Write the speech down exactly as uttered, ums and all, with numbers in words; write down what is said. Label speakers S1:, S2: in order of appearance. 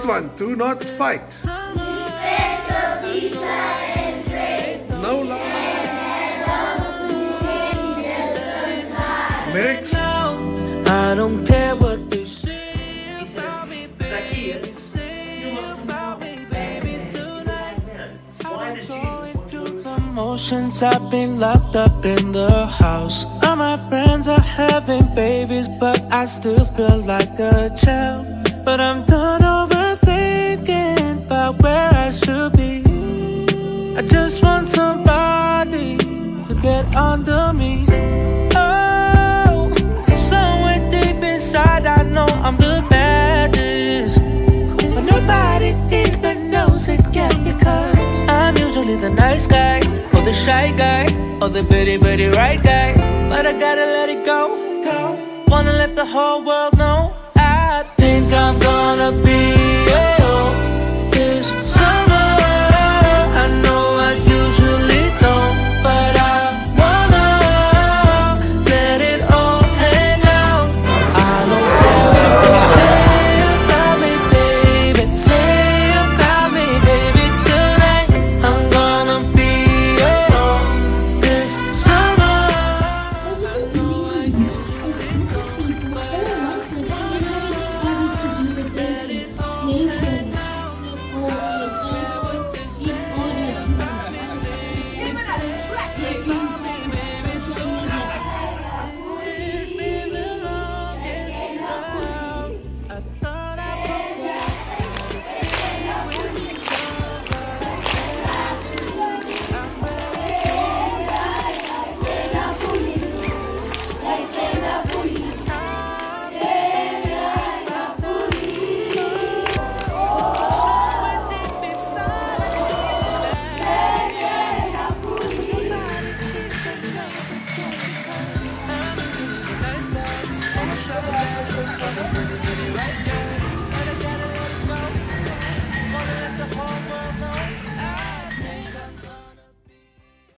S1: Next one, do not fight.
S2: Respect your teacher and friend.
S1: No lie. Next.
S3: I don't care what they say.
S4: He says, Zacchaeus, you must about me, baby, tonight. Why does Jesus want to lose?
S3: Emotions, I've been locked up in the house. All my friends are having babies, but I still feel like a child. But I'm done overthinking about where I should be. I just want somebody to get under me. Oh, somewhere deep inside I know I'm the baddest, but nobody even knows it yet, because I'm usually the nice guy, or the shy guy, or the bitty bitty right guy. But I gotta let it go, go. Wanna let the whole world know